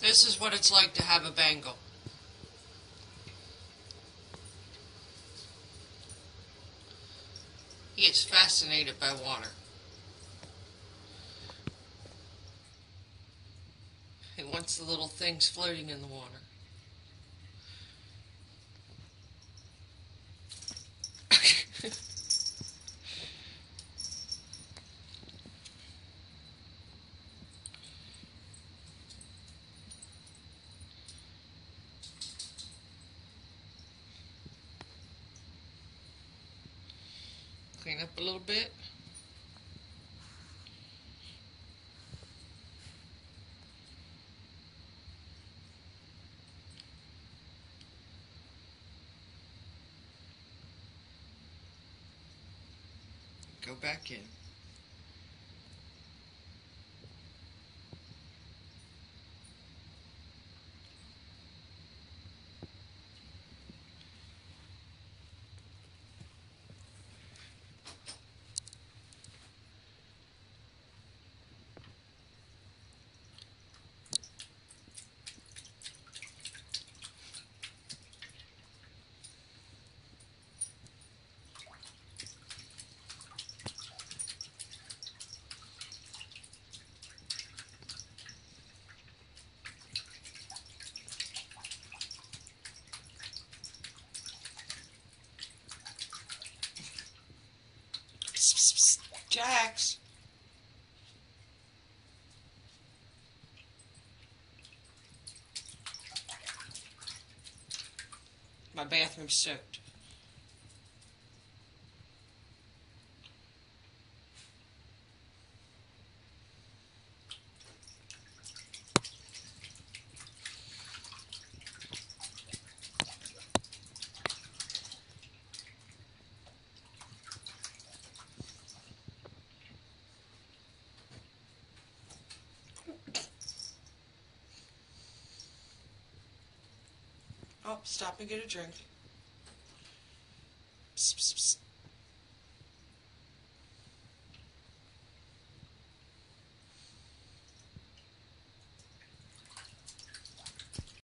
This is what it's like to have a Bengal. He is fascinated by water. He wants the little things floating in the water. Clean up a little bit. Go back in. Jax. My bathroom's soaked. Oh, stop and get a drink. Psst, psst, psst.